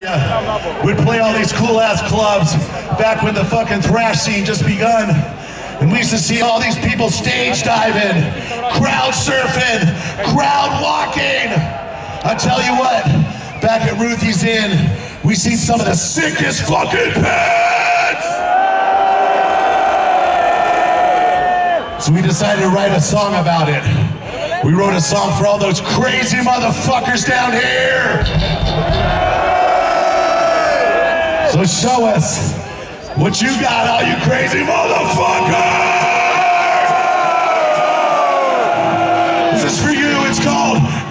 We'd play all these cool ass clubs back when the fucking thrash scene just begun. And we used to see all these people stage diving, crowd surfing, crowd walking. I tell you what, back at Ruthie's Inn, we see some of the sickest fucking pants. So we decided to write a song about it. We wrote a song for all those crazy motherfuckers down here. So show us what you got, all you crazy motherfuckers! This is for you, it's called